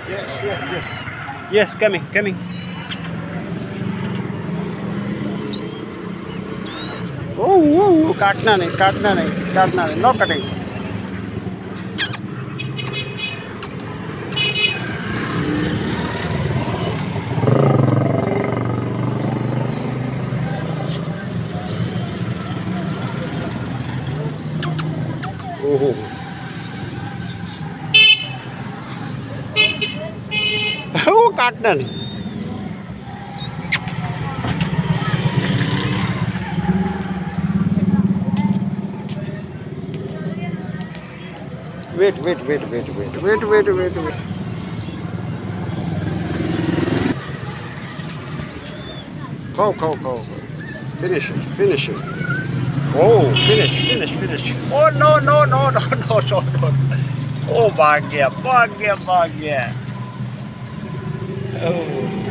Yes, yes, yes. Yes, coming, coming. काटना नहीं, काटना नहीं, काटना नहीं, नो कटिंग. ओहो, वो काटना नहीं. Wait, wait, wait, wait, wait, wait, wait, wait, wait. Go. Finish it, finish it. Oh, finish. Oh, no. Oh, भाग गया. Oh.